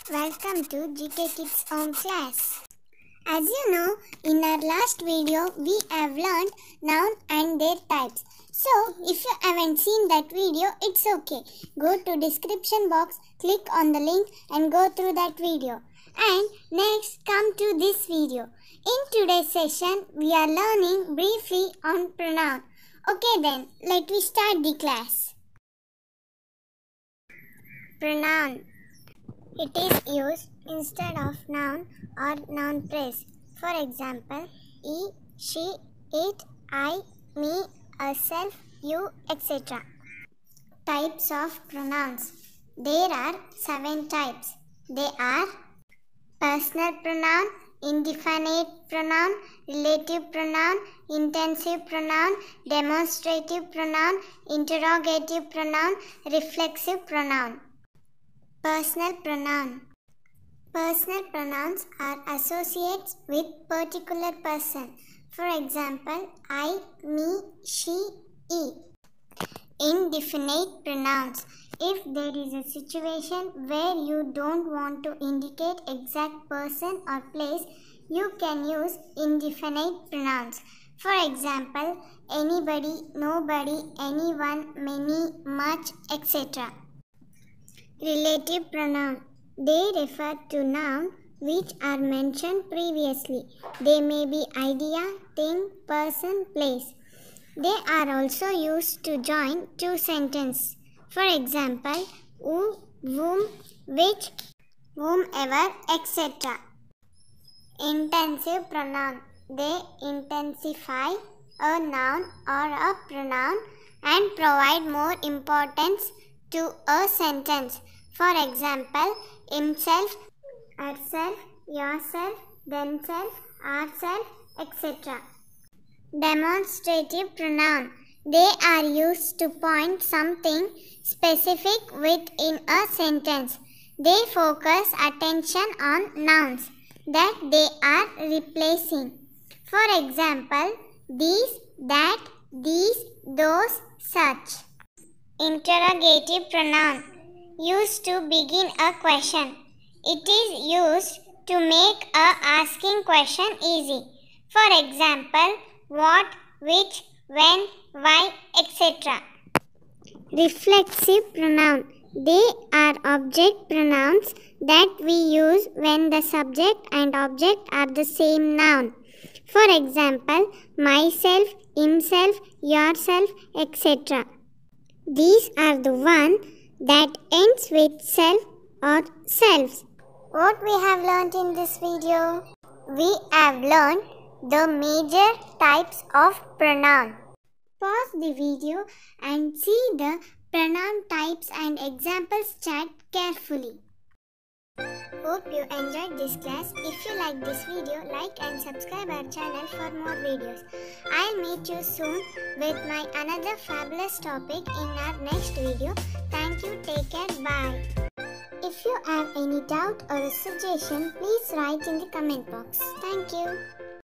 Welcome to GK Kids Home Class. As you know, in our last video, we have learned noun and their types. So, if you haven't seen that video, it's okay. Go to description box, click on the link and go through that video. And next, come to this video. In today's session, we are learning briefly on pronoun. Okay then, let me start the class. Pronoun. It is used instead of noun or noun phrase. For example, he, she, it, I, me, herself, you, etc. Types of pronouns. There are 7 types. They are personal pronoun, indefinite pronoun, relative pronoun, intensive pronoun, demonstrative pronoun, interrogative pronoun, reflexive pronoun. Personal pronoun. Personal pronouns are associates with particular person. For example, I, me, she, he. Indefinite pronouns. If there is a situation where you don't want to indicate exact person or place, you can use indefinite pronouns. For example, anybody, nobody, anyone, many, much, etc. Relative pronoun. They refer to nouns which are mentioned previously. They may be idea, thing, person, place. They are also used to join 2 sentences. For example, who, whom, which, whomever, etc. Intensive pronoun. They intensify a noun or a pronoun and provide more importance to a sentence. For example, himself, herself, yourself, themselves, ourselves, etc. Demonstrative pronoun. They are used to point something specific within a sentence. They focus attention on nouns that they are replacing. For example, these, that, these, those, such. Interrogative pronoun. Used to begin a question. It is used to make a asking question easy. For example, what, which, when, why, etc. Reflexive pronoun. They are object pronouns that we use when the subject and object are the same noun. For example, myself, himself, yourself, etc. These are the ones that ends with self or selves. What we have learnt in this video? We have learned the major types of pronoun. Pause the video and see the pronoun types and examples chart carefully. Hope you enjoyed this class. If you like this video, like and subscribe our channel for more videos. I'll meet you soon with my another fabulous topic in our next video. Thank you, take care, bye. If you have any doubt or a suggestion, please write in the comment box. Thank you.